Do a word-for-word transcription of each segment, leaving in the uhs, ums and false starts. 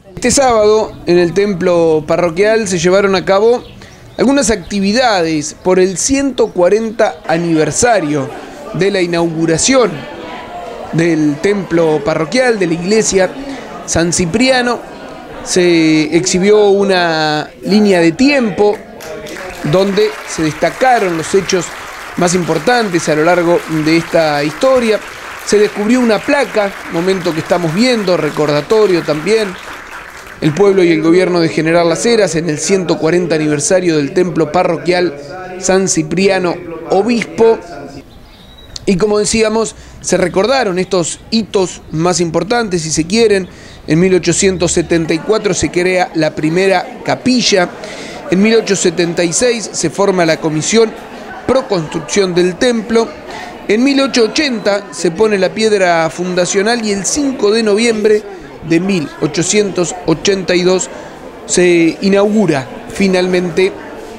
Este sábado en el templo parroquial se llevaron a cabo algunas actividades por el ciento cuarenta aniversario de la inauguración del templo parroquial de la iglesia San Cipriano. Se exhibió una línea de tiempo donde se destacaron los hechos más importantes a lo largo de esta historia. Se descubrió una placa, momento que estamos viendo, recordatorio también. El pueblo y el gobierno de General Las Heras en el ciento cuarenta aniversario del templo parroquial San Cipriano Obispo. Y como decíamos, se recordaron estos hitos más importantes, si se quieren. En mil ochocientos setenta y cuatro se crea la primera capilla. En mil ochocientos setenta y seis se forma la Comisión Pro Construcción del Templo. En mil ochocientos ochenta se pone la piedra fundacional y el cinco de noviembre de mil ochocientos ochenta y dos se inaugura finalmente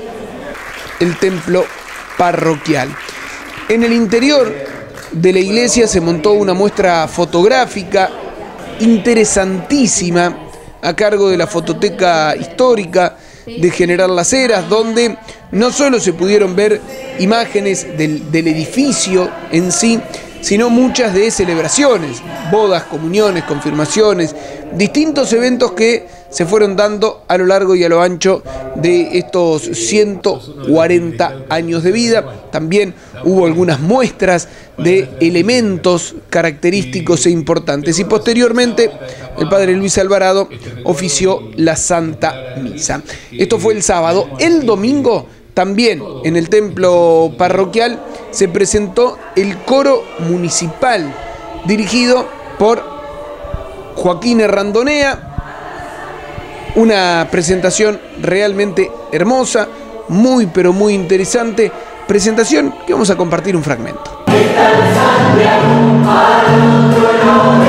el templo parroquial. En el interior de la iglesia se montó una muestra fotográfica interesantísima a cargo de la Fototeca Histórica de General Las Heras, donde no solo se pudieron ver imágenes del, del edificio en sí, sino muchas de celebraciones, bodas, comuniones, confirmaciones, distintos eventos que se fueron dando a lo largo y a lo ancho de estos ciento cuarenta años de vida. También hubo algunas muestras de elementos característicos e importantes. Y posteriormente el padre Luis Alvarado ofició la Santa Misa. Esto fue el sábado. El domingo también en el templo parroquial se presentó el coro municipal dirigido por Joaquín Errandonea. Una presentación realmente hermosa, muy pero muy interesante. Presentación que vamos a compartir un fragmento.